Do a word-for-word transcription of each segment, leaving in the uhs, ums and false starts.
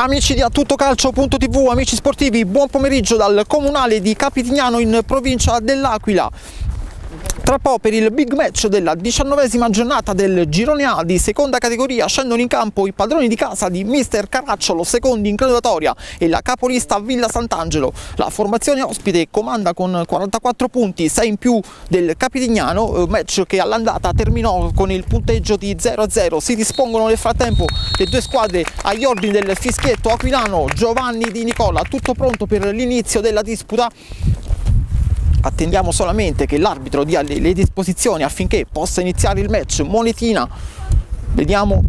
Amici di A Tutto Calcio punto tivù, amici sportivi, buon pomeriggio dal comunale di Capitignano in provincia dell'Aquila. Tra poco per il big match della diciannovesima giornata del girone A di seconda categoria scendono in campo i padroni di casa di mister Caracciolo, secondi in graduatoria, e la capolista Villa Sant'Angelo. La formazione ospite comanda con quarantaquattro punti, sei in più del Capitignano, match che all'andata terminò con il punteggio di zero a zero. Si dispongono nel frattempo le due squadre agli ordini del fischietto aquilano Giovanni Di Nicola, tutto pronto per l'inizio della disputa. Attendiamo solamente che l'arbitro dia le, le disposizioni affinché possa iniziare il match. Monetina, vediamo.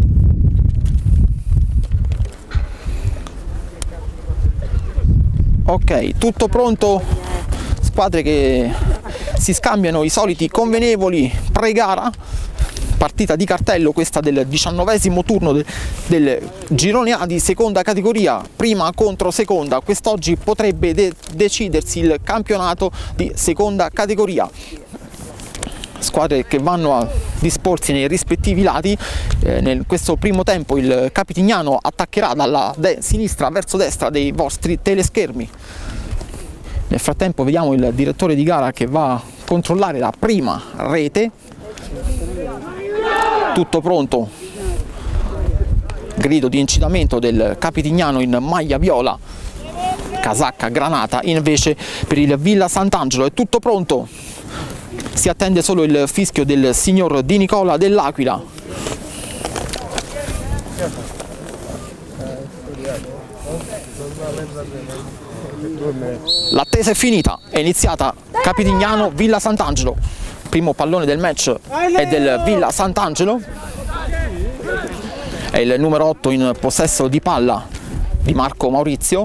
Ok, tutto pronto. Squadre che si scambiano i soliti convenevoli pre-gara. Partita di cartello questa del diciannovesimo turno de, del girone A di seconda categoria, prima contro seconda. Quest'oggi potrebbe de decidersi il campionato di seconda categoria. Squadre che vanno a disporsi nei rispettivi lati. Eh, in questo primo tempo il Capitignano attaccherà dalla sinistra verso destra dei vostri teleschermi. Nel frattempo vediamo il direttore di gara che va a controllare la prima rete. Tutto pronto, grido di incitamento del Capitignano in maglia viola, casacca granata invece per il Villa Sant'Angelo. È tutto pronto, si attende solo il fischio del signor Di Nicola dell'Aquila. L'attesa è finita, è iniziata Capitignano Villa Sant'Angelo. Primo pallone del match è del Villa Sant'Angelo, è il numero otto in possesso di palla di Marco Maurizio.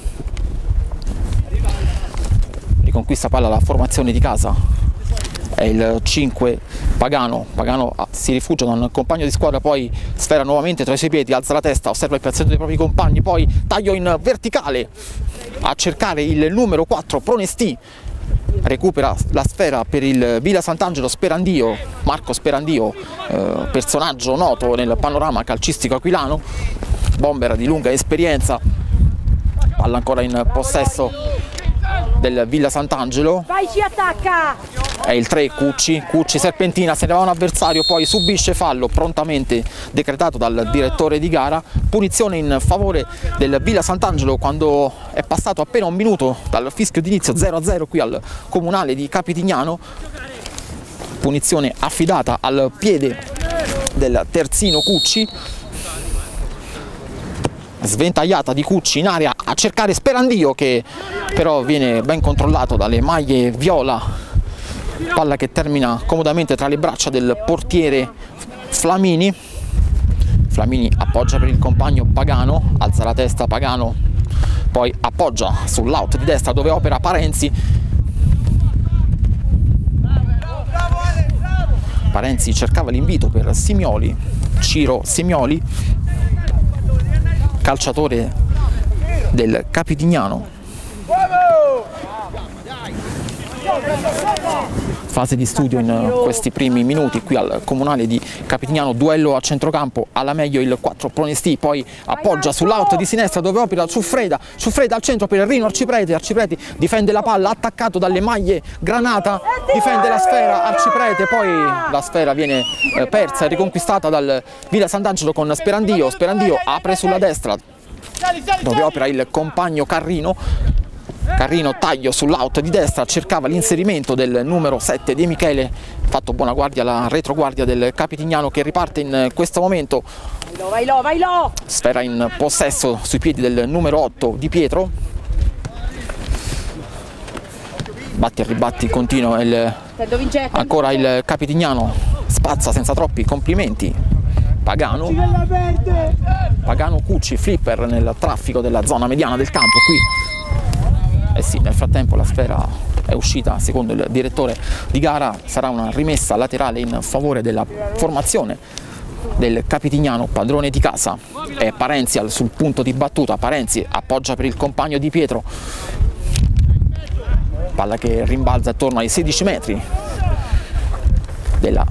Riconquista palla la formazione di casa, è il cinque Pagano. Pagano si rifugia da un compagno di squadra, poi sfera nuovamente tra i suoi piedi, alza la testa, osserva il piazzamento dei propri compagni, poi taglio in verticale a cercare il numero quattro Pronesti. Recupera la sfera per il Villa Sant'Angelo Sperandio, Marco Sperandio, eh, personaggio noto nel panorama calcistico aquilano, bomber di lunga esperienza. Palla ancora in possesso del Villa Sant'Angelo, vai, ci attacca! È il tre Cucci, Cucci serpentina, se ne va un avversario, poi subisce fallo prontamente decretato dal direttore di gara. Punizione in favore del Villa Sant'Angelo quando è passato appena un minuto dal fischio d'inizio. Zero a zero qui al comunale di Capitignano. Punizione affidata al piede del terzino Cucci. Sventagliata di Cucci in area a cercare Sperandio, che però viene ben controllato dalle maglie viola. Palla che termina comodamente tra le braccia del portiere Flamini. Flamini appoggia per il compagno Pagano, alza la testa Pagano, poi appoggia sull'out di destra dove opera Parenzi. Parenzi cercava l'invito per Simioli, Ciro Simioli, calciatore del Capitignano. Fase di studio in questi primi minuti qui al comunale di Capitignano. Duello a centrocampo, alla meglio il quattro Pronesti, poi appoggia sull'out di sinistra dove opera Ciuffreda, Ciuffreda al centro per Rino Arciprete. Arciprete difende la palla, attaccato dalle maglie granata, difende la sfera Arciprete, poi la sfera viene eh, persa e riconquistata dal Villa Sant'Angelo con Sperandio. Sperandio apre sulla destra dove opera il compagno Carrino. Carrino taglio sull'out di destra, cercava l'inserimento del numero sette di Michele, fatto buona guardia alla retroguardia del Capitignano che riparte in questo momento. Vai lo, vai lo. Sfera in possesso sui piedi del numero otto di Pietro. Batti e ribatti continua il, ancora il Capitignano, spazza senza troppi complimenti Pagano. Pagano Cucci, flipper nel traffico della zona mediana del campo qui. Eh sì, nel frattempo la sfera è uscita, secondo il direttore di gara sarà una rimessa laterale in favore della formazione del Capitignano, padrone di casa. È Parenzi sul punto di battuta, Parenzi appoggia per il compagno di Pietro, palla che rimbalza attorno ai sedici metri della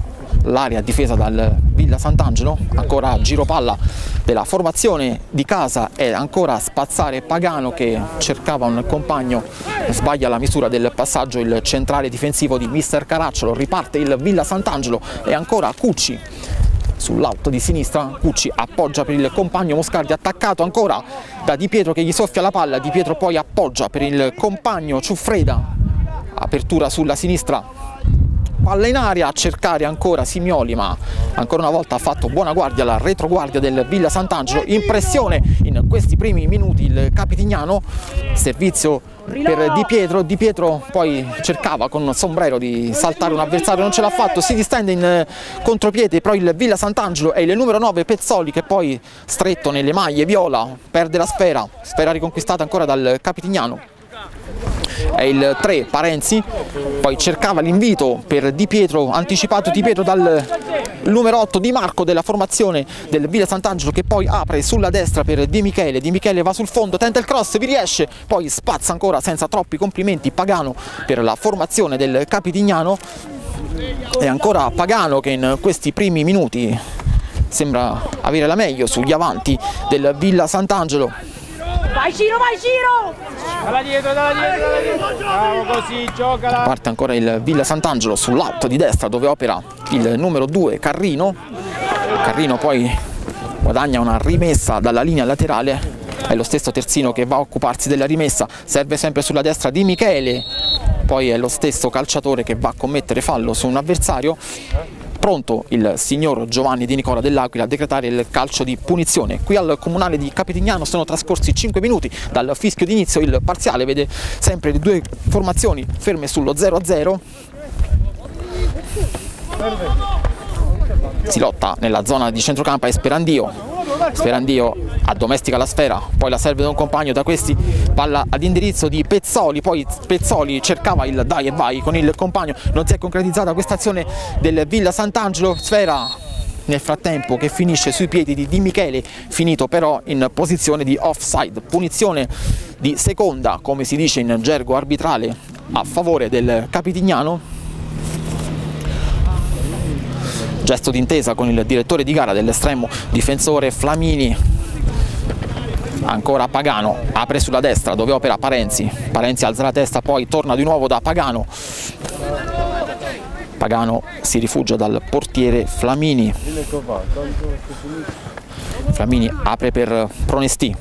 l'area difesa dal Villa Sant'Angelo, ancora giro palla della formazione di casa e ancora spazzare Pagano che cercava un compagno, sbaglia la misura del passaggio il centrale difensivo di mister Caracciolo, riparte il Villa Sant'Angelo e ancora Cucci sull'alto di sinistra, Cucci appoggia per il compagno Moscardi, attaccato ancora da Di Pietro che gli soffia la palla, Di Pietro poi appoggia per il compagno Ciuffreda, apertura sulla sinistra, palla in aria a cercare ancora Simioli, ma ancora una volta ha fatto buona guardia la retroguardia del Villa Sant'Angelo. Impressione in questi primi minuti il Capitignano, servizio per Di Pietro, Di Pietro poi cercava con un sombrero di saltare un avversario, non ce l'ha fatto, si distende in contropiede, però il Villa Sant'Angelo è il numero nove Pezzoli che poi stretto nelle maglie viola perde la sfera, sfera riconquistata ancora dal Capitignano. È il tre Parenzi, poi cercava l'invito per Di Pietro, anticipato Di Pietro dal numero otto Di Marco della formazione del Villa Sant'Angelo che poi apre sulla destra per Di Michele, Di Michele va sul fondo, tenta il cross, vi riesce, poi spazza ancora senza troppi complimenti Pagano per la formazione del Capitignano. E ancora Pagano che in questi primi minuti sembra avere la meglio sugli avanti del Villa Sant'Angelo. Vai Ciro, vai Ciro! Dalla dietro, dalla dietro, dalla dietro. Bravo così, giocala. Parte ancora il Villa Sant'Angelo sull'alto di destra dove opera il numero due Carrino. Carrino poi guadagna una rimessa dalla linea laterale, è lo stesso terzino che va a occuparsi della rimessa, serve sempre sulla destra Di Michele, poi è lo stesso calciatore che va a commettere fallo su un avversario. Pronto il signor Giovanni Di Nicola dell'Aquila a decretare il calcio di punizione. Qui al comunale di Capitignano sono trascorsi cinque minuti dal fischio d'inizio, il parziale vede sempre le due formazioni ferme sullo zero a zero. Si lotta nella zona di centrocampo, è Sperandio. Sperandio addomestica la sfera, poi la serve da un compagno, da questi palla ad indirizzo di Pezzoli, poi Pezzoli cercava il dai e vai con il compagno, non si è concretizzata questa azione del Villa Sant'Angelo, sfera nel frattempo che finisce sui piedi di Di Michele, finito però in posizione di offside, punizione di seconda come si dice in gergo arbitrale a favore del Capitignano. Gesto d'intesa con il direttore di gara dell'estremo difensore Flamini. Ancora Pagano, apre sulla destra dove opera Parenzi. Parenzi alza la testa, poi torna di nuovo da Pagano. Pagano si rifugia dal portiere Flamini. Flamini apre per Pronesti.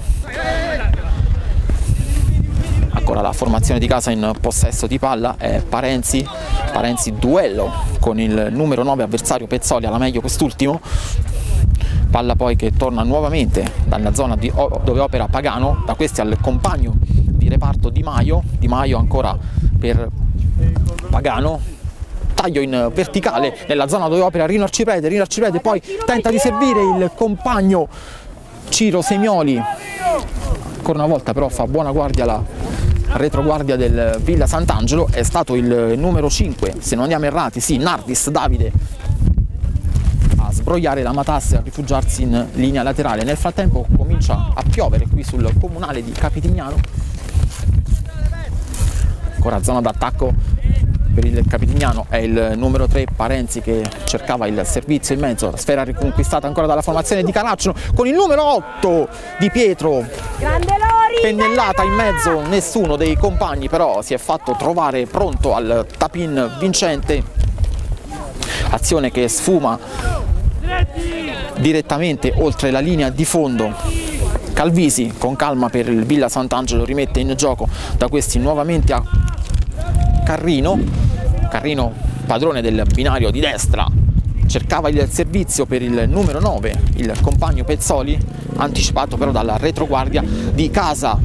Ancora la formazione di casa in possesso di palla è Parenzi. Parenzi duello con il numero nove avversario Pezzoli, alla meglio quest'ultimo. Palla poi che torna nuovamente dalla zona di, dove opera Pagano, da questi al compagno di reparto Di Maio. Di Maio ancora per Pagano. Taglio in verticale nella zona dove opera Rino Arciprete. Rino Arciprete poi tenta di servire il compagno Ciro Semioli. Ancora una volta però fa buona guardia la retroguardia del Villa Sant'Angelo, è stato il numero cinque, se non andiamo errati, sì, Nardis Davide a sbrogliare la matassa e a rifugiarsi in linea laterale. Nel frattempo comincia a piovere qui sul comunale di Capitignano. Ancora zona d'attacco per il Capitignano, è il numero tre Parenzi che cercava il servizio in mezzo, la sfera riconquistata ancora dalla formazione di Caracciolo con il numero otto Di Pietro. Grande Lori! Pennellata in mezzo, nessuno dei compagni però si è fatto trovare pronto al tap-in vincente. Azione che sfuma direttamente oltre la linea di fondo. Calvisi con calma per il Villa Sant'Angelo rimette in gioco, da questi nuovamente a Carrino. Carrino padrone del binario di destra, cercava il servizio per il numero nove, il compagno Pezzoli, anticipato però dalla retroguardia di casa.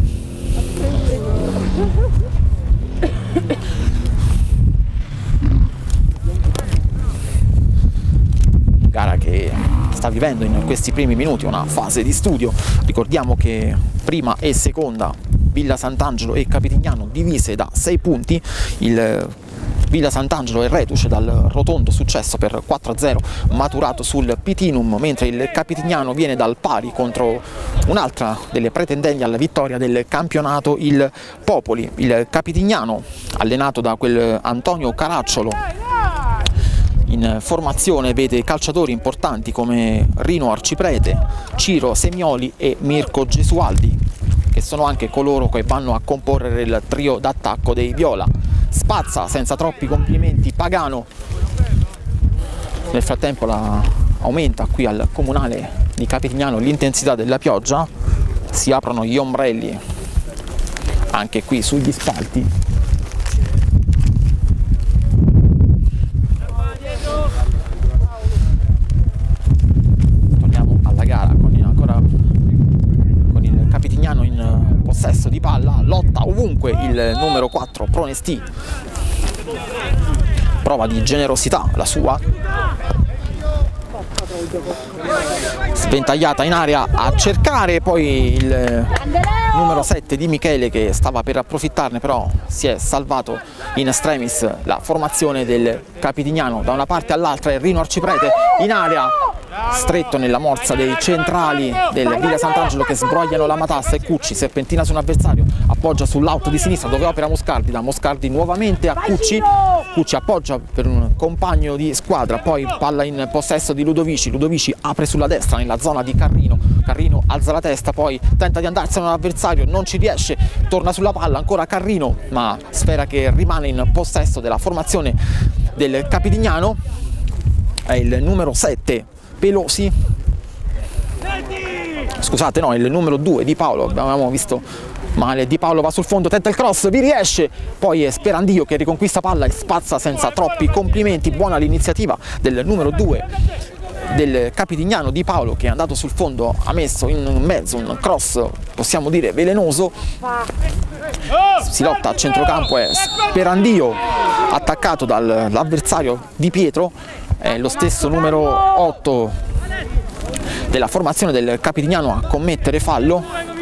Gara che sta vivendo in questi primi minuti una fase di studio. Ricordiamo che prima e seconda Villa Sant'Angelo e Capitignano divise da sei punti. Il Villa Sant'Angelo è reduce dal rotondo successo per quattro a zero maturato sul Pitinum, mentre il Capitignano viene dal pari contro un'altra delle pretendenti alla vittoria del campionato, il Popoli. Il Capitignano, allenato da quel Antonio Caracciolo, in formazione vede calciatori importanti come Rino Arciprete, Ciro Semioli e Mirko Gesualdi, che sono anche coloro che vanno a comporre il trio d'attacco dei viola. Spazza senza troppi complimenti Pagano. Nel frattempo la aumenta qui al comunale di Capitignano l'intensità della pioggia, si aprono gli ombrelli anche qui sugli spalti. Torniamo alla gara con il, ancora con il Capitignano in possesso di palla, lotta ovunque il numero quattro Pronesti, prova di generosità la sua, sventagliata in area a cercare poi il numero sette di Michele, che stava per approfittarne, però si è salvato in extremis la formazione del Capitignano. Da una parte all'altra è Rino Arciprete in area, stretto nella morsa dei centrali del Villa Sant'Angelo che sbrogliano la matassa, e Cucci serpentina su un avversario, appoggia sull'out di sinistra dove opera Moscardi, da Moscardi nuovamente a Cucci, Cucci appoggia per un compagno di squadra, poi palla in possesso di Ludovici, Ludovici apre sulla destra nella zona di Carrino, Carrino alza la testa, poi tenta di andarsene un avversario, non ci riesce, torna sulla palla ancora Carrino, ma sfera che rimane in possesso della formazione del Capitignano. È il numero sette Pelosi, scusate no, il numero due Di Paolo, abbiamo visto male, Di Paolo va sul fondo, tenta il cross, vi riesce, poi è Sperandio che riconquista palla e spazza senza troppi complimenti. Buona l'iniziativa del numero due del Capitignano Di Paolo, che è andato sul fondo, ha messo in mezzo un cross possiamo dire velenoso, si lotta a centrocampo, è Sperandio attaccato dall'avversario Di Pietro, è lo stesso numero otto della formazione del Capitignano a commettere fallo.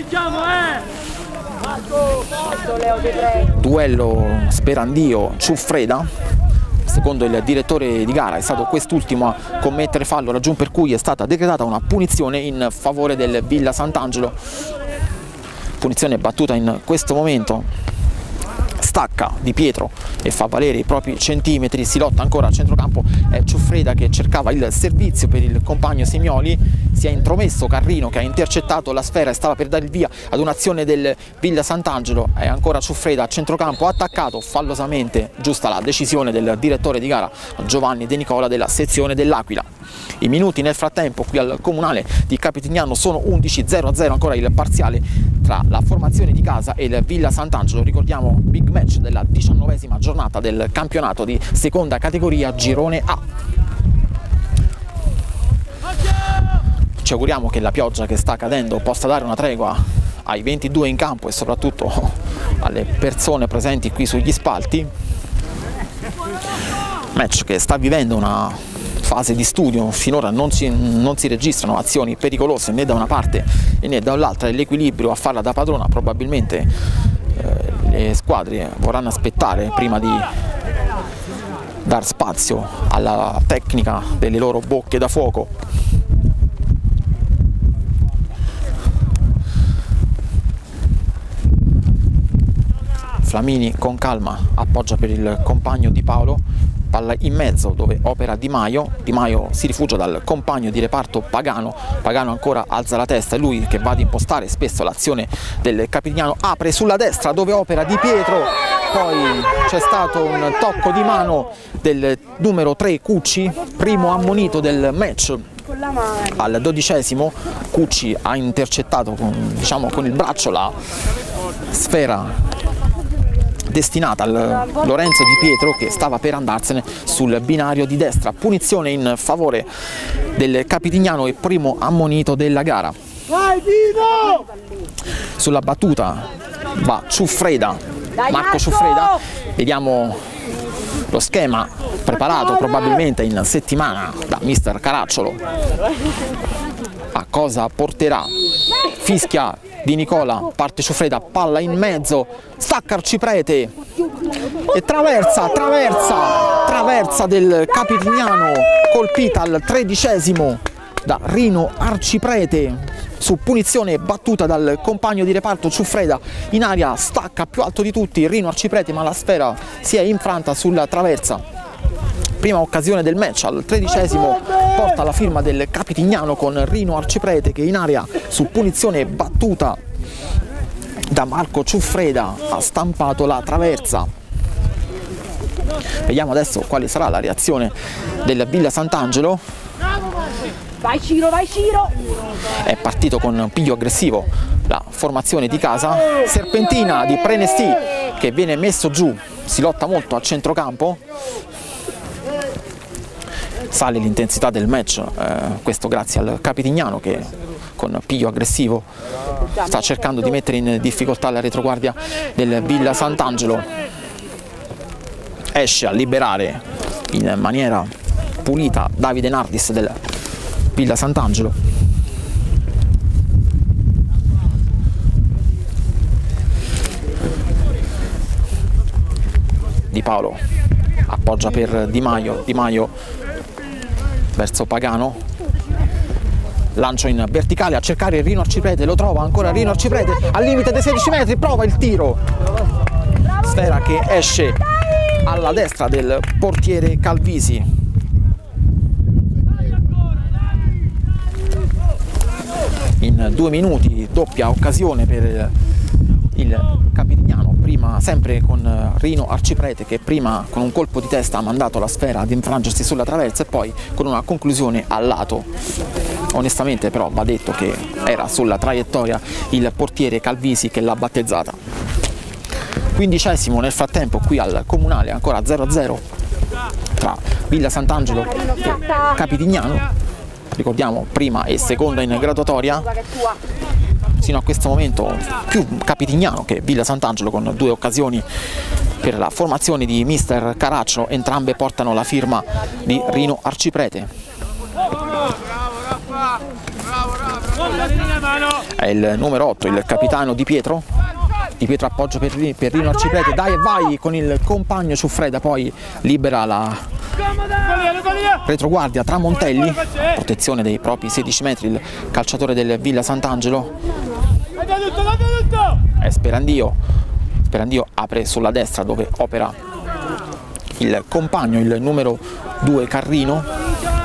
Duello Sperandio-Ciuffreda, secondo il direttore di gara è stato quest'ultimo a commettere fallo, ragion per cui è stata decretata una punizione in favore del Villa Sant'Angelo. Punizione battuta in questo momento, stacca Di Pietro e fa valere i propri centimetri, si lotta ancora a centrocampo, è Ciuffreda che cercava il servizio per il compagno Semioli, si è intromesso Carrino che ha intercettato la sfera e stava per dare il via ad un'azione del Villa Sant'Angelo, è ancora Ciuffreda a centrocampo, attaccato fallosamente, giusta la decisione del direttore di gara Giovanni De Nicola della sezione dell'Aquila. I minuti nel frattempo qui al comunale di Capitignano sono undici, zero a zero ancora il parziale tra la formazione di casa e il Villa Sant'Angelo. Ricordiamo big match della diciannovesima giornata del campionato di seconda categoria Girone A. Ci auguriamo che la pioggia che sta cadendo possa dare una tregua ai ventidue in campo e soprattutto alle persone presenti qui sugli spalti. Match che sta vivendo una fase di studio, finora non si, non si registrano azioni pericolose né da una parte né dall'altra, l'equilibrio a farla da padrona, probabilmente eh, le squadre vorranno aspettare prima di dar spazio alla tecnica delle loro bocche da fuoco. Flamini con calma appoggia per il compagno Di Paolo, palla in mezzo dove opera Di Maio, Di Maio si rifugia dal compagno di reparto Pagano, Pagano ancora alza la testa, è lui che va ad impostare spesso l'azione del Capitignano, apre sulla destra dove opera Di Pietro, poi c'è stato un tocco di mano del numero tre Cucci, primo ammonito del match. Al dodicesimo Cucci ha intercettato con, diciamo, con il braccio la sfera destinata al Lorenzo Di Pietro che stava per andarsene sul binario di destra. Punizione in favore del Capitignano e primo ammonito della gara. Sulla battuta va Ciuffreda, Marco Ciuffreda, vediamo lo schema preparato probabilmente in settimana da mister Caracciolo. A cosa porterà? Fischia Di Nicola, parte Ciuffreda, palla in mezzo, stacca Arciprete e traversa, traversa, traversa del Capitignano, colpita al tredicesimo da Rino Arciprete su punizione battuta dal compagno di reparto Ciuffreda. In aria stacca più alto di tutti Rino Arciprete, ma la sfera si è infranta sulla traversa prima occasione del match al tredicesimo porta la firma del Capitignano con Rino Arciprete che in area su punizione battuta da Marco Ciuffreda ha stampato la traversa. Vediamo adesso quale sarà la reazione del Villa Sant'Angelo. Vai Ciro, vai Ciro! È partito con piglio aggressivo la formazione di casa, serpentina di Prenesti che viene messo giù, si lotta molto a centrocampo, sale l'intensità del match, eh, questo grazie al Capitignano che con piglio aggressivo sta cercando di mettere in difficoltà la retroguardia del Villa Sant'Angelo. Esce a liberare in maniera pulita Davide Nardis del Villa Sant'Angelo. Di Paolo appoggia per Di Maio, Di Maio verso Pagano, lancio in verticale a cercare Rino Arciprete, lo trova ancora Rino Arciprete al limite dei sedici metri, prova il tiro, sfera che esce alla destra del portiere Calvisi. In due minuti doppia occasione per il Capitignano, prima sempre con Rino Arciprete che prima con un colpo di testa ha mandato la sfera ad infrangersi sulla traversa e poi con una conclusione al lato. Onestamente però va detto che era sulla traiettoria il portiere Calvisi che l'ha battezzata. Quindicesimo nel frattempo qui al Comunale, ancora zero a zero tra Villa Sant'Angelo e Capitignano. Ricordiamo prima e seconda in graduatoria, sino a questo momento più Capitignano che Villa Sant'Angelo con due occasioni per la formazione di mister Caraccio, entrambe portano la firma di Rino Arciprete. È il numero otto, il capitano Di Pietro. Di Pietro appoggio per, per Rino Arciprete, dai e vai con il compagno Ciuffreda, poi libera la retroguardia Tramontelli, protezione dei propri sedici metri il calciatore del Villa Sant'Angelo. È Sperandio, Sperandio apre sulla destra dove opera il compagno, il numero due Carrino.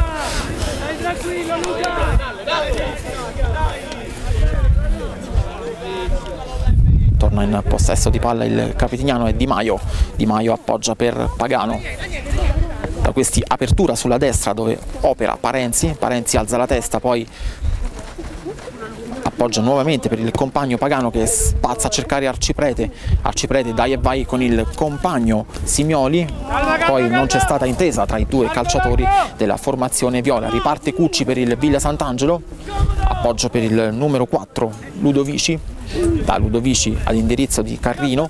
Torna in possesso di palla il Capitignano e Di Maio, Di Maio appoggia per Pagano. Da questi apertura sulla destra dove opera Parenzi, Parenzi alza la testa, poi appoggia nuovamente per il compagno Pagano che spazza a cercare Arciprete, Arciprete dai e vai con il compagno Simioli, poi non c'è stata intesa tra i due calciatori della formazione viola, riparte Cucci per il Villa Sant'Angelo, appoggio per il numero quattro Ludovici, da Ludovici ad indirizzo di Carrino,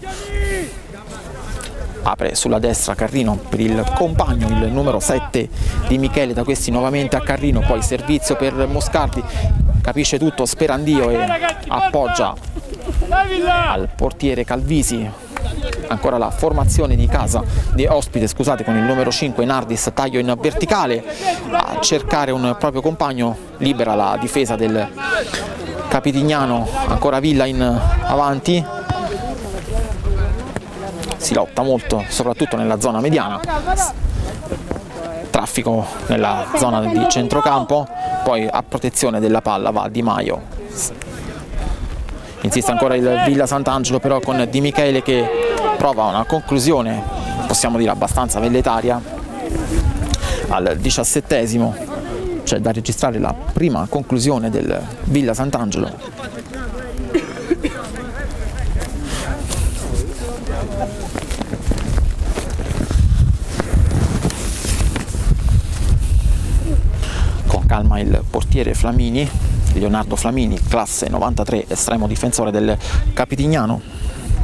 apre sulla destra Carrino per il compagno, il numero sette di Michele, da questi nuovamente a Carrino, poi servizio per Moscardi, capisce tutto Sperandio e appoggia al portiere Calvisi. Ancora la formazione di casa, di ospite scusate, con il numero cinque Nardis, taglio in verticale a cercare un proprio compagno, libera la difesa del Capitignano, ancora Villa in avanti, si lotta molto soprattutto nella zona mediana, traffico nella zona di centrocampo, poi a protezione della palla va Di Maio. Insiste ancora il Villa Sant'Angelo però con Di Michele che prova una conclusione, possiamo dire abbastanza velletaria, al diciassettesimo. C'è da registrare la prima conclusione del Villa Sant'Angelo. Con calma il portiere Flamini, Leonardo Flamini, classe novantatré, estremo difensore del Capitignano.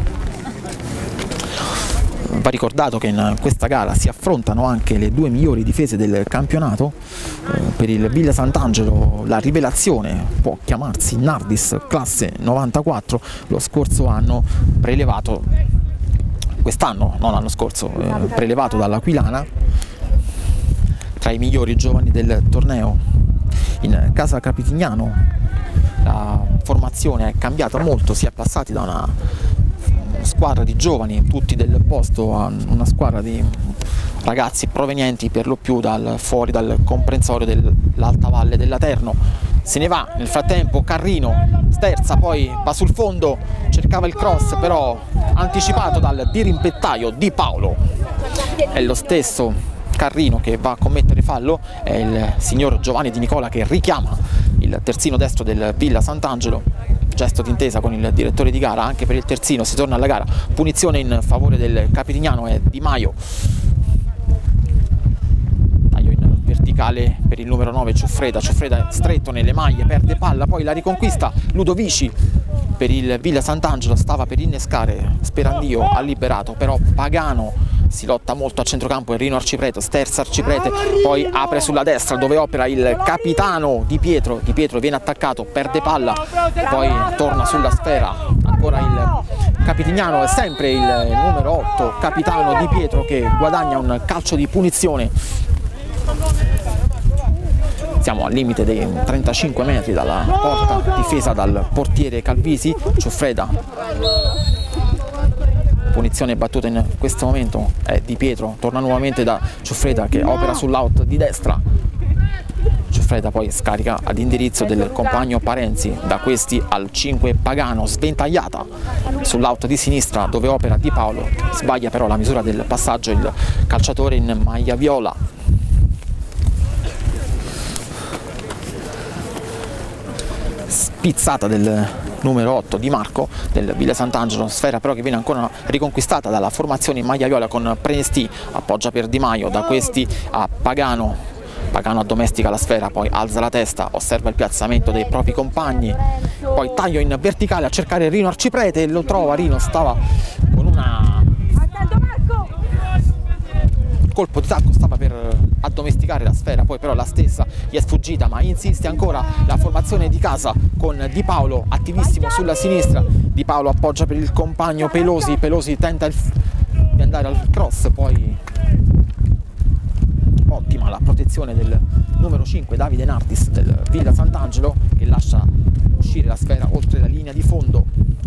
Va ricordato che in questa gara si affrontano anche le due migliori difese del campionato. Eh, per il Villa Sant'Angelo la rivelazione può chiamarsi Nardis, classe novantaquattro, lo scorso anno prelevato, quest'anno, non l'anno scorso, eh, prelevato dall'Aquilana, tra i migliori giovani del torneo. In casa Capitignano la formazione è cambiata molto, si è passati da una squadra di giovani tutti del posto a una squadra di ragazzi provenienti per lo più dal, fuori dal comprensorio dell'Alta Valle della Terno. Se ne va nel frattempo Carrino, sterza, poi va sul fondo, cercava il cross però anticipato dal dirimpettaio Di Paolo. È lo stesso Carrino che va a commettere fallo, è il signor Giovanni Di Nicola che richiama il terzino destro del Villa Sant'Angelo. Gesto d'intesa con il direttore di gara anche per il terzino, si torna alla gara, punizione in favore del Capitignano e Di Maio. Taglio in verticale per il numero nove Ciuffreda, Ciuffreda stretto nelle maglie, perde palla, poi la riconquista Ludovici per il Villa Sant'Angelo, stava per innescare Sperandio, ha liberato però Pagano, si lotta molto a centrocampo, Enrino Arciprete, sterza Arciprete, poi apre sulla destra dove opera il capitano Di Pietro, Di Pietro viene attaccato, perde palla, poi torna sulla sfera, ancora il Capitignano, è sempre il numero otto capitano Di Pietro che guadagna un calcio di punizione. Siamo al limite dei trentacinque metri dalla porta difesa dal portiere Calvisi. Ciuffreda, punizione battuta in questo momento è Di Pietro, torna nuovamente da Ciuffreda che opera sull'out di destra. Ciuffreda poi scarica ad indirizzo del compagno Parenzi, da questi al cinque Pagano, sventagliata sull'out di sinistra dove opera Di Paolo, sbaglia però la misura del passaggio il calciatore in maglia viola. Spizzata del numero otto Di Marco del Villa Sant'Angelo, sfera però che viene ancora riconquistata dalla formazione in maglia viola con Prenesti, appoggia per Di Maio, da questi a Pagano, Pagano addomestica la sfera, poi alza la testa, osserva il piazzamento dei propri compagni, poi taglio in verticale a cercare Rino Arciprete e lo trova. Rino stava con una colpo di tacco, stava per addomesticare la sfera, poi però la stessa gli è sfuggita, ma insiste ancora la formazione di casa con Di Paolo attivissimo sulla sinistra. Di Paolo appoggia per il compagno Pelosi, Pelosi tenta il di andare al cross, poi ottima la protezione del numero cinque Davide Nardis del Villa Sant'Angelo che lascia uscire la sfera oltre la linea di fondo.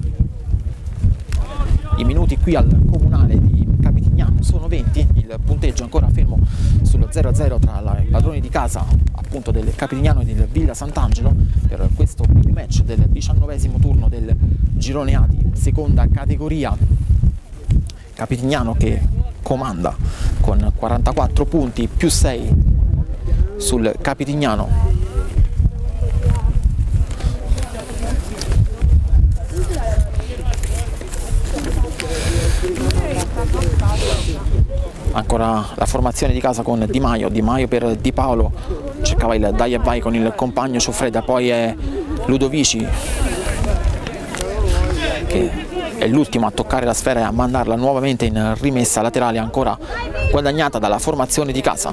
I minuti qui al comunale di Capitignano sono venti, il punteggio ancora fermo sullo zero a zero tra i padroni di casa appunto del Capitignano e del Villa Sant'Angelo per questo big match del diciannovesimo turno del girone A di seconda categoria. Capitignano che comanda con quarantaquattro punti più sei sul Capitignano. Ancora la formazione di casa con Di Maio, Di Maio per Di Paolo, cercava il dai e vai con il compagno Ciuffreda, poi è Ludovici che è l'ultimo a toccare la sfera e a mandarla nuovamente in rimessa laterale, ancora guadagnata dalla formazione di casa.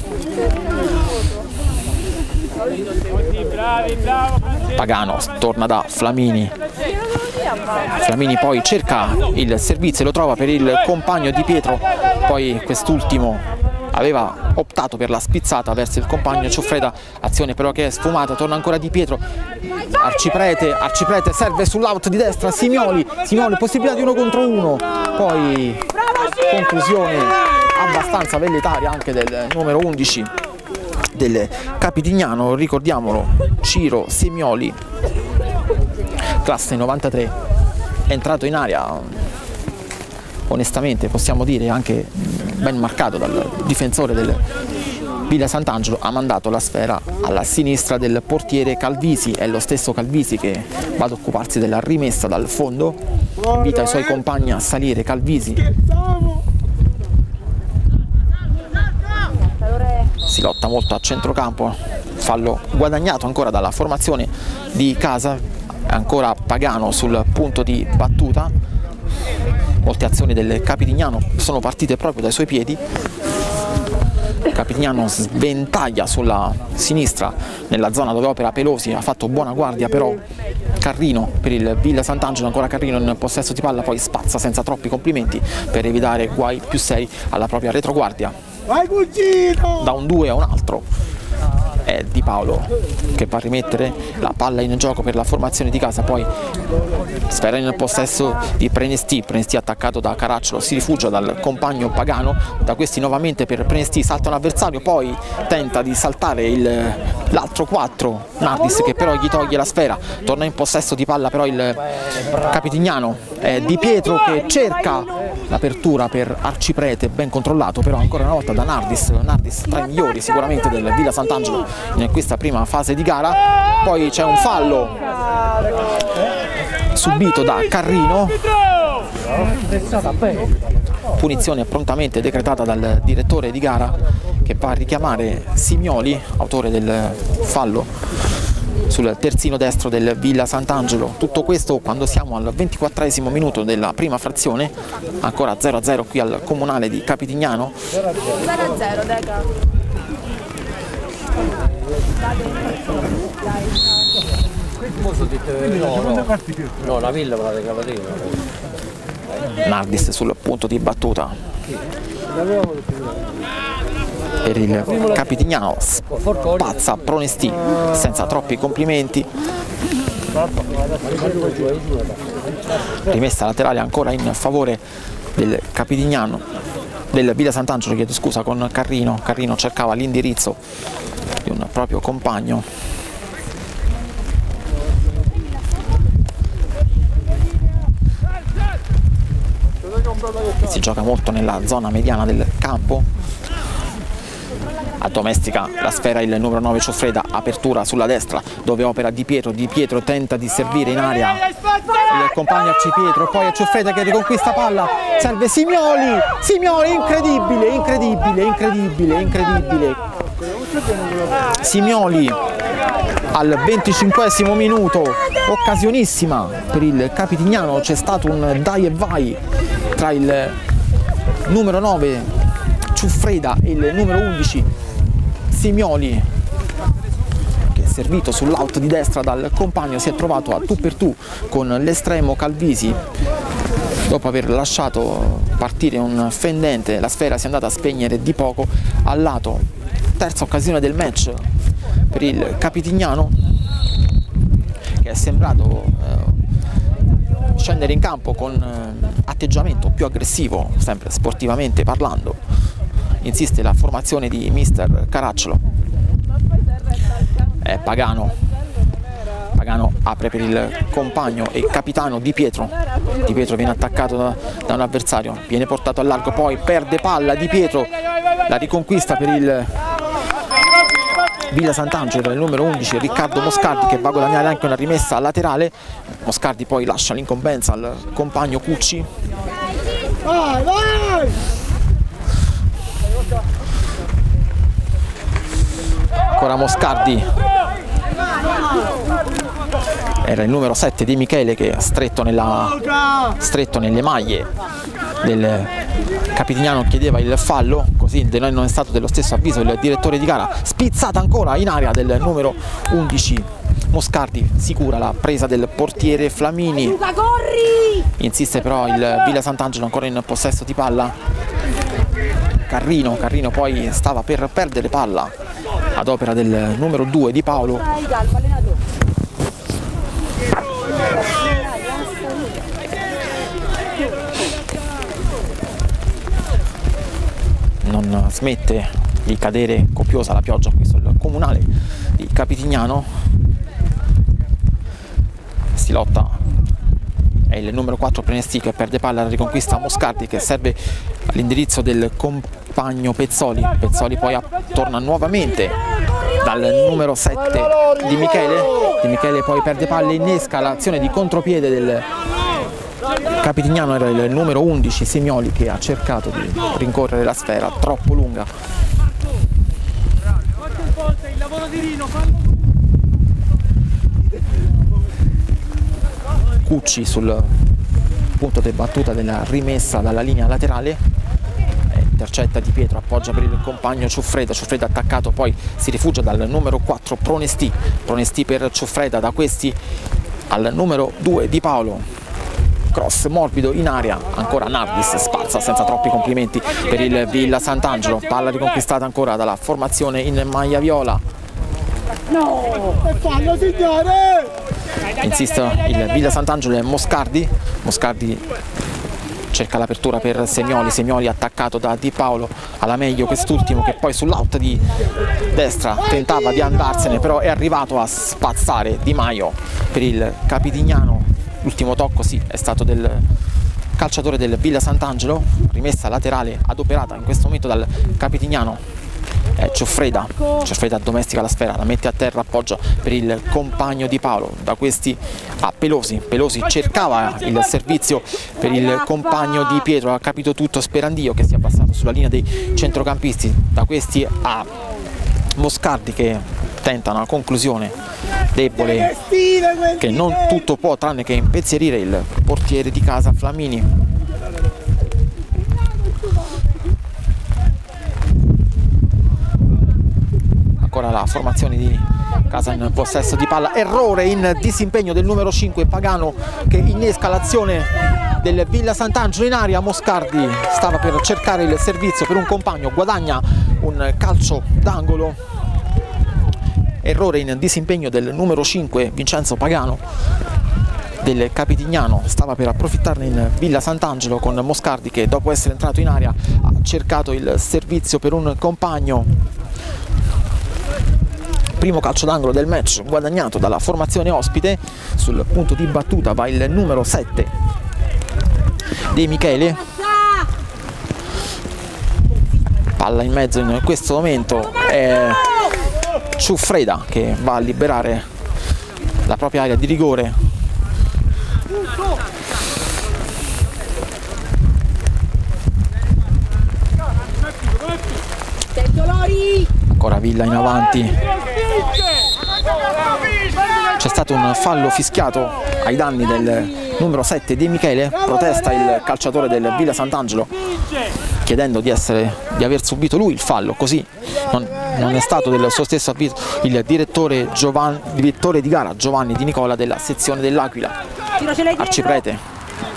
Pagano torna da Flamini, Flamini poi cerca il servizio e lo trova per il compagno Di Pietro, poi quest'ultimo aveva optato per la spizzata verso il compagno Ciuffreda, azione però che è sfumata, torna ancora Di Pietro, Arciprete, Arciprete serve sull'out di destra, Simioli, Simioli possibilità di uno contro uno, poi conclusione abbastanza velleitaria anche del numero undici del Capitignano, ricordiamolo, Ciro Simioli, classe novantatré, è entrato in area onestamente possiamo dire anche ben marcato dal difensore del Villa Sant'Angelo, ha mandato la sfera alla sinistra del portiere Calvisi, è lo stesso Calvisi che va ad occuparsi della rimessa dal fondo, invita i suoi compagni a salire. Calvisi si lotta molto a centrocampo, fallo guadagnato ancora dalla formazione di casa, ancora Pagano sul punto di battuta, molte azioni del Capitignano sono partite proprio dai suoi piedi. Capitignano sventaglia sulla sinistra nella zona dove opera Pelosi, ha fatto buona guardia però Carrino per il Villa Sant'Angelo, ancora Carrino in possesso di palla, poi spazza senza troppi complimenti per evitare guai più seri alla propria retroguardia. Da un due a un altro. è Di Paolo che va a rimettere la palla in gioco per la formazione di casa, poi sfera in possesso di Prenestì, Prenestì attaccato da Caracciolo, si rifugia dal compagno Pagano, da questi nuovamente per Prenestì, salta un avversario, poi tenta di saltare l'altro quattro, Nardis, che però gli toglie la sfera, torna in possesso di palla però il Capitignano, è Di Pietro che cerca l'apertura per Arciprete, ben controllato però ancora una volta da Nardis, Nardis tra i migliori sicuramente del Villa Sant'Angelo in questa prima fase di gara. Poi c'è un fallo subito da Carrino, punizione prontamente decretata dal direttore di gara che va a richiamare Simioli, autore del fallo sul terzino destro del Villa Sant'Angelo. Tutto questo quando siamo al ventiquattresimo minuto della prima frazione, ancora zero a zero qui al comunale di Capitignano. zero a zero, Deca. No, la villa la Capitino. Nardis sul punto di battuta per il Capitignano, spazza Pronesti senza troppi complimenti, rimessa laterale ancora in favore del Capitignano, del Villa Sant'Angelo, chiedo scusa, con Carrino. Carrino cercava l'indirizzo di un proprio compagno. Si gioca molto nella zona mediana del campo. Addomestica la sfera il numero nove Ciuffreda, apertura sulla destra dove opera Di Pietro. Di Pietro tenta di servire in aria il compagno Arcipietro, poi è Ciuffreda che riconquista palla, serve Simioli, Simioli, incredibile, incredibile, incredibile, incredibile. Simioli al venticinquesimo minuto, occasionissima per il Capitignano, c'è stato un dai e vai tra il numero nove Ciuffreda e il numero undici Simioli, che è servito sull'out di destra dal compagno, si è trovato a tu per tu con l'estremo Calvisi. Dopo aver lasciato partire un fendente, la sfera si è andata a spegnere di poco al lato. Terza occasione del match per il Capitignano, che è sembrato eh, scendere in campo con eh, atteggiamento più aggressivo, sempre sportivamente parlando. Insiste la formazione di mister Caracciolo. È Pagano. Pagano apre per il compagno e capitano Di Pietro. Di Pietro viene attaccato da, da un avversario, viene portato al largo, poi perde palla Di Pietro, la riconquista per il Villa Sant'Angelo, il numero undici Riccardo Moscardi, che va a guadagnare anche una rimessa laterale. Moscardi poi lascia l'incombenza al compagno Cucci. Vai, vai! Ancora Moscardi, era il numero sette di Michele che stretto, nella, stretto nelle maglie del Capitignano chiedeva il fallo, così non è stato dello stesso avviso il direttore di gara. Spizzata ancora in aria del numero undici Moscardi, sicura la presa del portiere Flamini, insiste però il Villa Sant'Angelo ancora in possesso di palla. Carrino, Carrino poi stava per perdere palla ad opera del numero due Di Paolo. Non smette di cadere copiosa la pioggia qui sul comunale di Capitignano. Si lotta, è il numero quattro Prenesti che perde palla, la riconquista Moscardi che serve all'indirizzo del compagno Pezzoli. Pezzoli poi torna nuovamente dal numero sette di Michele. Di Michele poi perde palla, innesca l'azione di contropiede del Capitignano, era il numero undici Simioli che ha cercato di rincorrere la sfera troppo lunga. Cucci sul punto di battuta della rimessa dalla linea laterale, intercetta Di Pietro, appoggia per il compagno Ciuffreda. Ciuffreda attaccato, poi si rifugia dal numero quattro Pronesti. Pronesti per Ciuffreda, da questi al numero due Di Paolo. Cross morbido in aria, ancora Nardis, spazza senza troppi complimenti per il Villa Sant'Angelo. Palla riconquistata ancora dalla formazione in maglia viola. No! E fallo, signore! Insiste il Villa Sant'Angelo e Moscardi. Moscardi cerca l'apertura per Semioli, Semioli attaccato da Di Paolo, alla meglio quest'ultimo che poi sull'out di destra tentava di andarsene, però è arrivato a spazzare Di Maio per il Capitignano. L'ultimo tocco sì è stato del calciatore del Villa Sant'Angelo, rimessa laterale adoperata in questo momento dal Capitignano. È Ciuffreda, Ciuffreda domestica la sfera, la mette a terra, appoggia per il compagno Di Paolo, da questi a Pelosi. Pelosi cercava il servizio per il compagno di Pietro, ha capito tutto Sperandio che si è abbassato sulla linea dei centrocampisti, da questi a Moscardi che tenta una conclusione debole che non tutto può tranne che impensierire il portiere di casa Flamini. Ancora la formazione di casa in possesso di palla, errore in disimpegno del numero cinque Pagano che innesca l'azione del Villa Sant'Angelo in aria. Moscardi stava per cercare il servizio per un compagno, guadagna un calcio d'angolo, errore in disimpegno del numero cinque Vincenzo Pagano del Capitignano, stava per approfittarne in Villa Sant'Angelo con Moscardi che dopo essere entrato in aria ha cercato il servizio per un compagno. Primo calcio d'angolo del match guadagnato dalla formazione ospite. Sul punto di battuta va il numero sette De Michele, palla in mezzo in questo momento è Ciuffreda che va a liberare la propria area di rigore. Ancora Villa in avanti, c'è stato un fallo fischiato ai danni del numero sette De Michele, protesta il calciatore del Villa Sant'Angelo chiedendo di, essere, di aver subito lui il fallo, così non, non è stato del suo stesso avviso il direttore, Giovanni, direttore di gara Giovanni Di Nicola della sezione dell'Aquila. Arciprete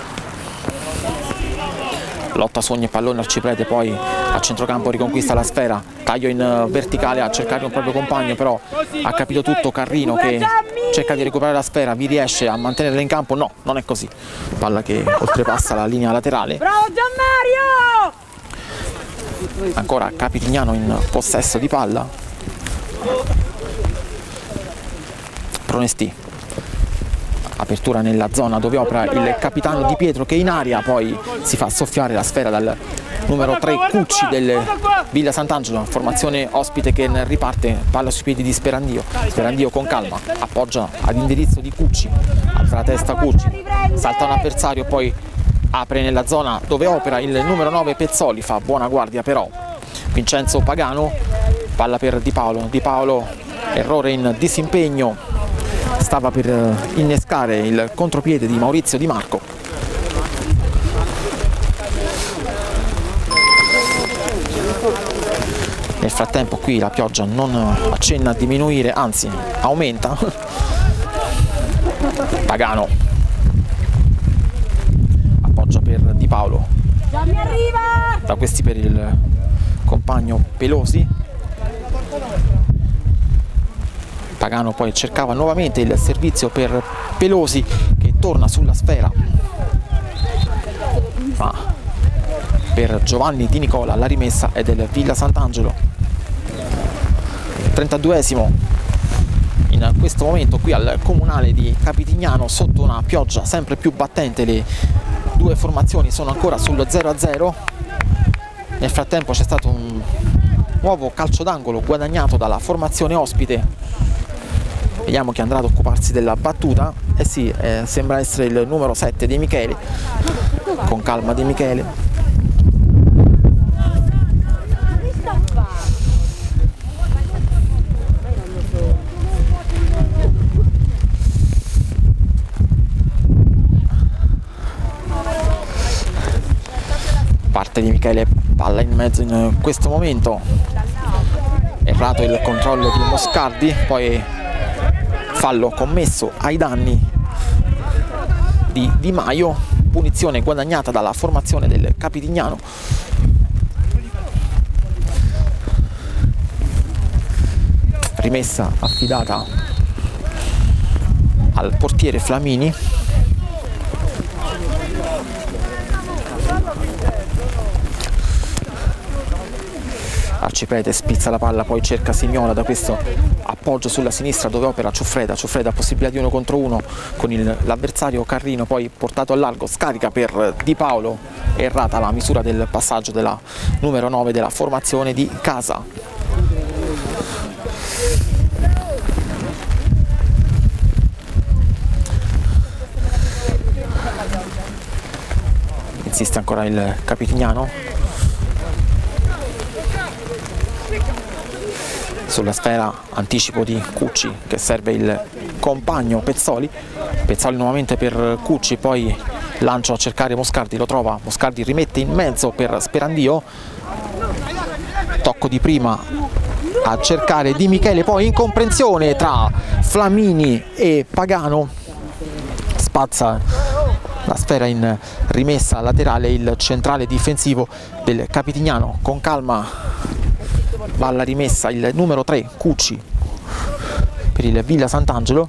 lotta su ogni pallone, Arciprete poi a centrocampo riconquista la sfera, taglio in verticale a cercare un proprio compagno, però ha capito tutto Carrino che cerca di recuperare la sfera, vi riesce a mantenerla in campo? No, non è così, palla che oltrepassa la linea laterale. Bravo Gianmario! Ancora Capitignano in possesso di palla. Pronesti, apertura nella zona dove opera il capitano Di Pietro che in aria poi si fa soffiare la sfera dal numero tre Cucci del Villa Sant'Angelo, formazione ospite che riparte, palla sui piedi di Sperandio, Sperandio con calma appoggia ad indirizzo di Cucci, alza la testa Cucci, salta un avversario, poi apre nella zona dove opera il numero nove Pezzoli, fa buona guardia però Vincenzo Pagano, palla per Di Paolo, Di Paolo errore in disimpegno, stava per innescare il contropiede di Maurizio Di Marco. Nel frattempo qui la pioggia non accenna a diminuire, anzi aumenta. Pagano appoggia per Di Paolo, da questi per il compagno Pelosi. Pagano poi cercava nuovamente il servizio per Pelosi che torna sulla sfera, ma per Giovanni Di Nicola la rimessa è del Villa Sant'Angelo. trentaduesimo in questo momento qui al comunale di Capitignano, sotto una pioggia sempre più battente, le due formazioni sono ancora sul zero a zero. Nel frattempo c'è stato un nuovo calcio d'angolo guadagnato dalla formazione ospite. Vediamo chi andrà ad occuparsi della battuta. Eh sì, eh, sembra essere il numero sette di Michele. Con calma Di Michele. Parte Di Michele, palla in mezzo in questo momento. Errato il controllo di Moscardi, poi fallo commesso ai danni di Di Maio, punizione guadagnata dalla formazione del Capitignano. rimessa affidata al portiere Flamini. Arciprete spizza la palla, poi cerca Signola da questo appoggio sulla sinistra dove opera Ciuffreda. Ciuffreda possibilità di uno contro uno con l'avversario Carrino, poi portato a largo, scarica per Di Paolo, errata la misura del passaggio della numero nove della formazione di casa. Insiste ancora il Capitignano sulla sfera, anticipo di Cucci che serve il compagno Pezzoli. Pezzoli nuovamente per Cucci, poi lancio a cercare Moscardi, lo trova, Moscardi rimette in mezzo per Sperandio, tocco di prima a cercare Di Michele, poi incomprensione tra Flamini e Pagano, spazza la sfera in rimessa laterale il centrale difensivo del Capitignano. Con calma va alla rimessa il numero tre Cucci per il Villa Sant'Angelo.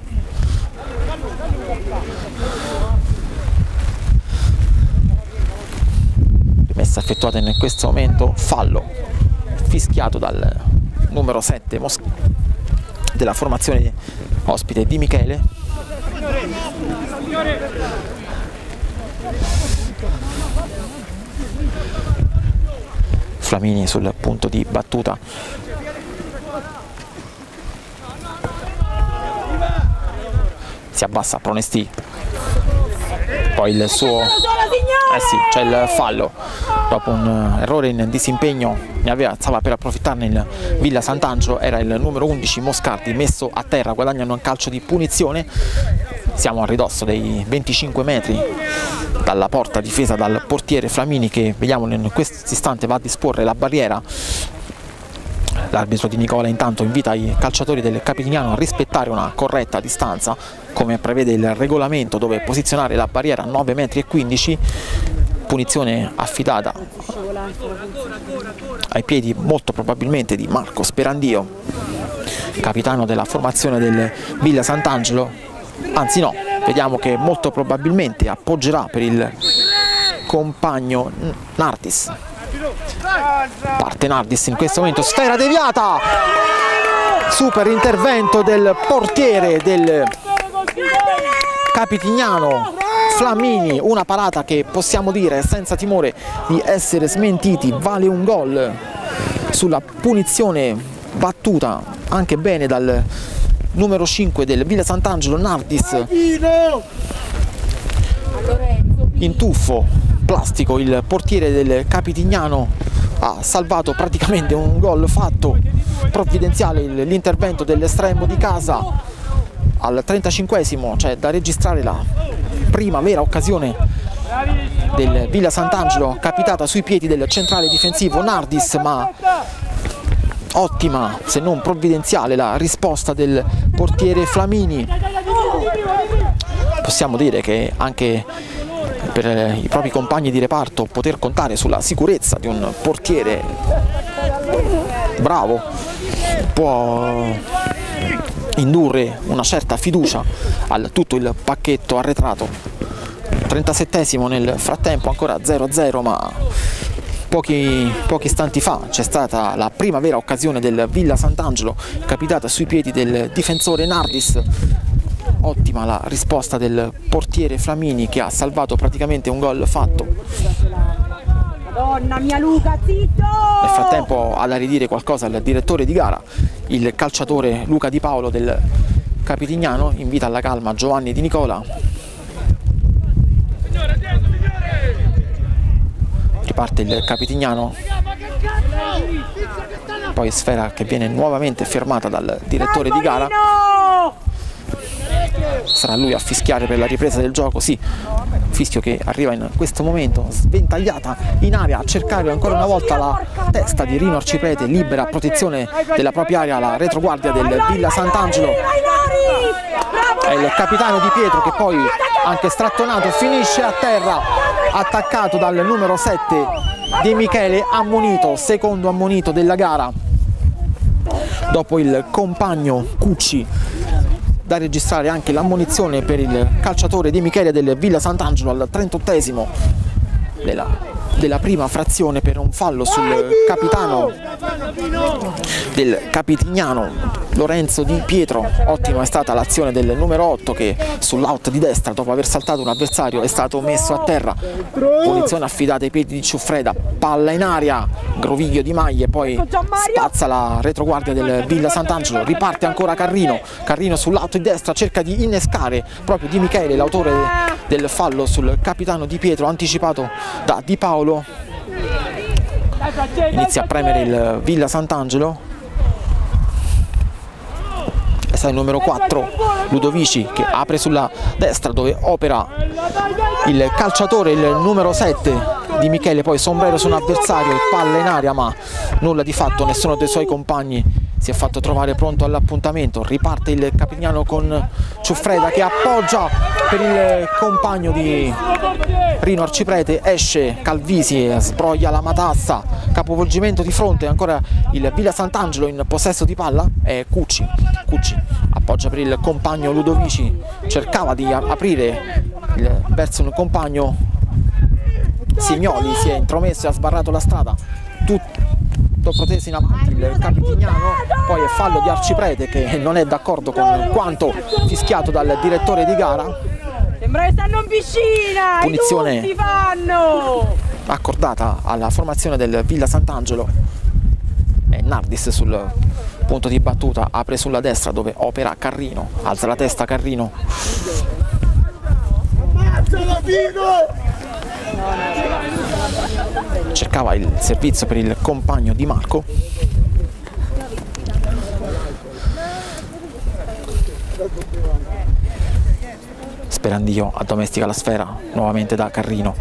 Rimessa effettuata in questo momento, fallo fischiato dal numero sette Mos- della formazione ospite Di Michele. Flamini sul punto di battuta, si abbassa Pronesti, poi il suo, eh sì, c'è il fallo dopo un errore in disimpegno, ne aveva, stava per approfittarne il Villa Sant'Angelo, era il numero undici Moscardi messo a terra, guadagnano un calcio di punizione. Siamo a ridosso dei venticinque metri dalla porta difesa dal portiere Flamini, che vediamo in questo istante va a disporre la barriera. L'arbitro Di Nicola intanto invita i calciatori del Capitignano a rispettare una corretta distanza come prevede il regolamento, dove posizionare la barriera a nove metri e quindici. Punizione affidata ai piedi molto probabilmente di Marco Sperandio, capitano della formazione del Villa Sant'Angelo, anzi no, vediamo che molto probabilmente appoggerà per il compagno Nardis. Parte Nardis in questo momento, sfera deviata, super intervento del portiere del Capitignano Flamini, una parata che possiamo dire senza timore di essere smentiti vale un gol sulla punizione battuta anche bene dal numero cinque del Villa Sant'Angelo Nardis. In tuffo plastico il portiere del Capitignano ha salvato praticamente un gol fatto, provvidenziale l'intervento dell'estremo di casa. Al trentacinquesimo c'è da registrare la prima vera occasione del Villa Sant'Angelo, capitata sui piedi del centrale difensivo Nardis, ma ottima se non provvidenziale la risposta del portiere Flamini. Possiamo dire che anche per i propri compagni di reparto poter contare sulla sicurezza di un portiere bravo può indurre una certa fiducia al tutto il pacchetto arretrato. trentasettesimo nel frattempo, ancora zero a zero, ma pochi, pochi istanti fa c'è stata la prima vera occasione del Villa Sant'Angelo, capitata sui piedi del difensore Nardis. Ottima la risposta del portiere Flamini, che ha salvato praticamente un gol fatto. Madonna mia Luca, zitto! Nel frattempo ha da ridire qualcosa il direttore di gara, il calciatore Luca Di Paolo del Capitignano, invita alla calma Giovanni Di Nicola. Riparte il Capitignano, poi sfera che viene nuovamente fermata dal direttore di gara. Sarà lui a fischiare per la ripresa del gioco, sì, fischio che arriva in questo momento, sventagliata in aria a cercare ancora una volta la testa di Rino Arciprete, libera protezione della propria area la retroguardia del Villa Sant'Angelo. È il capitano Di Pietro che poi, anche strattonato, finisce a terra, attaccato dal numero sette Di Michele, ammonito, secondo ammonito della gara. dopo il compagno Cucci. Da registrare anche l'ammonizione per il calciatore Di Michele del Villa Sant'Angelo al trentottesimo della, della prima frazione per un fallo sul capitano del Capitignano Lorenzo Di Pietro. Ottima è stata l'azione del numero otto che sull'out di destra, dopo aver saltato un avversario, è stato messo a terra. Punizione affidata ai piedi di Ciuffreda, palla in aria, groviglio di maglie, poi spazza la retroguardia del Villa Sant'Angelo, riparte ancora Carrino, Carrino sull'out di destra cerca di innescare proprio Di Michele, l'autore del fallo sul capitano Di Pietro, anticipato da Di Paolo. Inizia a premere il Villa Sant'Angelo. È il numero quattro Ludovici che apre sulla destra dove opera il calciatore, il numero sette Di Michele, poi sombrero su un avversario, palla in aria ma nulla di fatto, nessuno dei suoi compagni si è fatto trovare pronto all'appuntamento. Riparte il Capitignano con Ciuffreda che appoggia per il compagno di Rino Arciprete, esce Calvisi, sbroglia la matassa, capovolgimento di fronte, ancora il Villa Sant'Angelo in possesso di palla, è Cucci, Cucci appoggia per il compagno Ludovici, cercava di aprire il, verso un compagno Signoli, si è intromesso e ha sbarrato la strada, tutto proteso in avanti il Capitignano, poi è fallo di Arciprete che non è d'accordo con quanto fischiato dal direttore di gara. Sembra che stanno in piscina, punizione tutti fanno! Accordata alla formazione del Villa Sant'Angelo. E Nardis sul punto di battuta apre sulla destra dove opera Carrino, alza la testa Carrino. Cercava il servizio per il compagno Di Marco. Sperandio addomestica la sfera nuovamente da Carrino.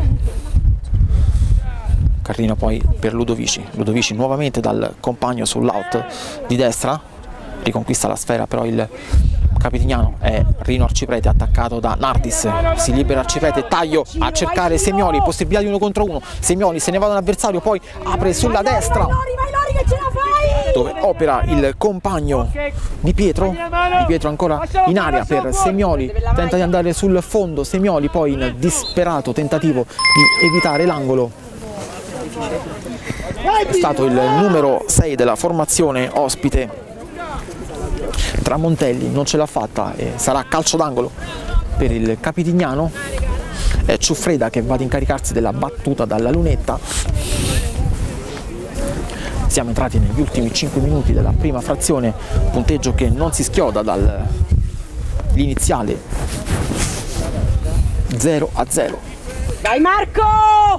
Carrino poi per Ludovici, Ludovici nuovamente dal compagno sull'out di destra, riconquista la sfera però il Capitignano, è Rino Arciprete attaccato da Nardis, si libera Arciprete, taglio a cercare Semioli, possibilità di uno contro uno, Semioli se ne va da un avversario, poi apre sulla destra dove opera il compagno Di Pietro, Di Pietro ancora in aria per Semioli, tenta di andare sul fondo, Semioli poi in disperato tentativo di evitare l'angolo. È stato il numero sei della formazione ospite Tramontelli, non ce l'ha fatta e sarà calcio d'angolo per il Capitignano. È Ciuffreda che va ad incaricarsi della battuta dalla lunetta. Siamo entrati negli ultimi cinque minuti della prima frazione, punteggio che non si schioda dall'iniziale zero a zero. Dai Marco!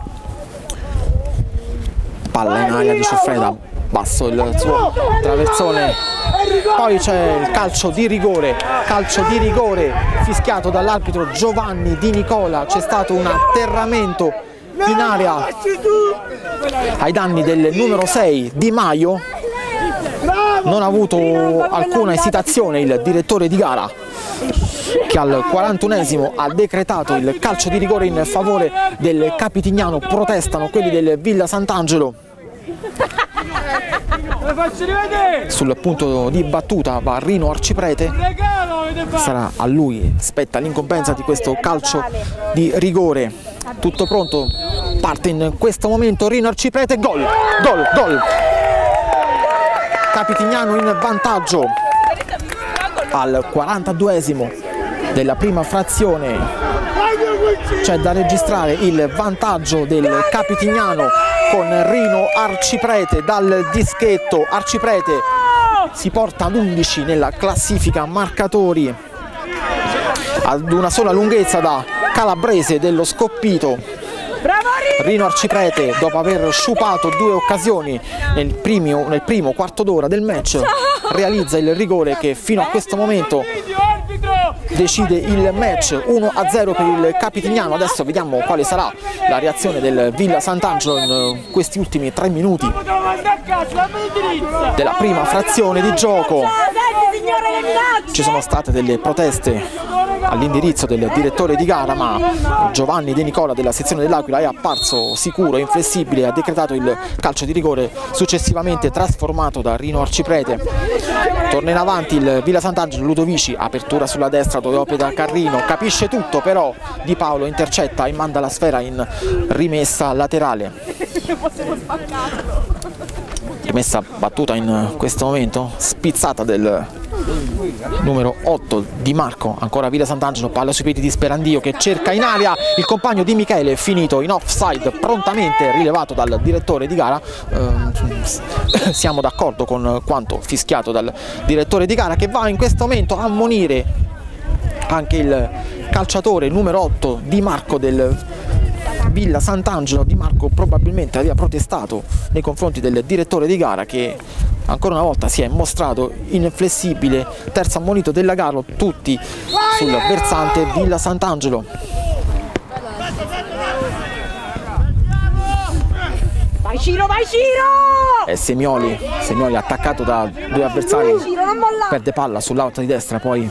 Palla in aria di Ciuffreda, basso il suo traversone. Poi c'è il calcio di rigore, calcio di rigore fischiato dall'arbitro Giovanni Di Nicola, c'è stato un atterramento in area ai danni del numero sei Di Maio, non ha avuto alcuna esitazione il direttore di gara che al quarantunesimo ha decretato il calcio di rigore in favore del Capitignano. Protestano quelli del Villa Sant'Angelo. Sul punto di battuta va Rino Arciprete, sarà a lui, spetta l'incombenza di questo calcio di rigore. Tutto pronto, parte in questo momento Rino Arciprete, gol, gol, gol. Capitignano in vantaggio al quarantaduesimo della prima frazione. C'è da registrare il vantaggio del Capitignano con Rino Arciprete dal dischetto. Arciprete si porta ad undici nella classifica marcatori, ad una sola lunghezza da Calabrese dello Scoppito. Rino Arciprete, dopo aver sciupato due occasioni nel primo, nel primo quarto d'ora del match, realizza il rigore che fino a questo momento decide il match. Uno a zero per il Capitignano. Adesso vediamo quale sarà la reazione del Villa Sant'Angelo in questi ultimi tre minuti della prima frazione di gioco. signore, le minacce! Ci sono state delle proteste all'indirizzo del direttore di gara, ma Giovanni De Nicola della sezione dell'Aquila è apparso sicuro e inflessibile e ha decretato il calcio di rigore, successivamente trasformato da Rino Arciprete. Torna in avanti il Villa Sant'Angelo, Ludovici, apertura sulla destra dove opera Carrino, capisce tutto, però Di Paolo intercetta e manda la sfera in rimessa laterale. Rimessa battuta in questo momento, spizzata del numero otto Di Marco, ancora Villa Sant'Angelo, palla sui piedi di Sperandio che cerca in aria il compagno di Michele, finito in offside, prontamente rilevato dal direttore di gara. Eh, siamo d'accordo con quanto fischiato dal direttore di gara, che va in questo momento a ammonire anche il calciatore numero otto Di Marco del Villa Sant'Angelo. Di Marco probabilmente aveva protestato nei confronti del direttore di gara, che ancora una volta si è mostrato inflessibile. Terzo ammonito della gara, tutti sul versante Villa Sant'Angelo. Vai Ciro, vai Ciro! E Semioli, Semioli attaccato da due avversari, perde palla sull'alta di destra, poi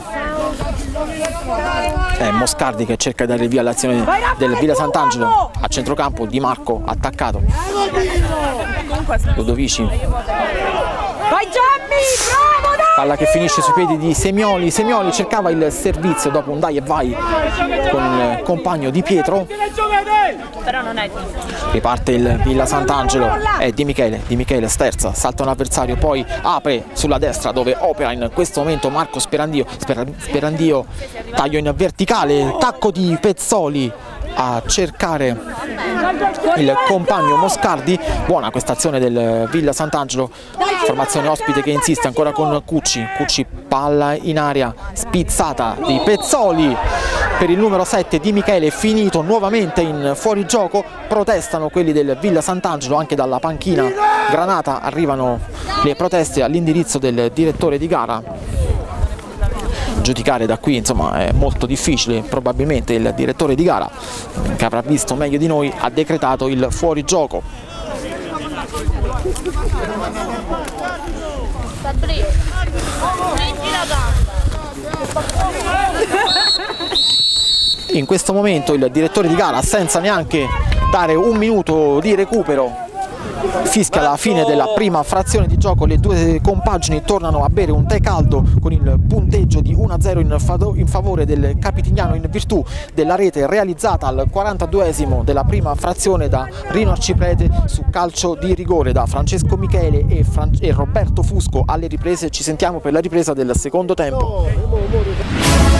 è Moscardi che cerca di dare via all'azione del Villa Sant'Angelo. A centrocampo Di Marco attaccato, Ludovici, Vai Giammi, bravo, dai! palla che finisce sui piedi di Semioli. Semioli cercava il servizio dopo un dai e vai con il compagno Di Pietro, Però non è riparte il Villa Sant'Angelo, è Di Michele, Di Michele sterza, salta un avversario, poi apre sulla destra dove opera in questo momento Marco Sperandio. Sperandio, taglio in verticale, tacco di Pezzoli a cercare il compagno Moscardi. Buona questa azione del Villa Sant'Angelo, formazione ospite che insiste ancora con Cucci. Cucci, palla in aria, spizzata di Pezzoli per il numero sette Di Michele, finito nuovamente in fuorigioco. Protestano quelli del Villa Sant'Angelo, anche dalla panchina granata arrivano le proteste all'indirizzo del direttore di gara. Giudicare da qui insomma è molto difficile, probabilmente il direttore di gara, che avrà visto meglio di noi, ha decretato il fuorigioco. In questo momento il direttore di gara, senza neanche dare un minuto di recupero, fischia la fine della prima frazione di gioco. Le due compagini tornano a bere un tè caldo con il punteggio di uno a zero in favore del Capitignano, in virtù della rete realizzata al quarantaduesimo della prima frazione da Rino Arciprete su calcio di rigore da Francesco Michele e, Fran e Roberto Fusco alle riprese. Ci sentiamo per la ripresa del secondo tempo.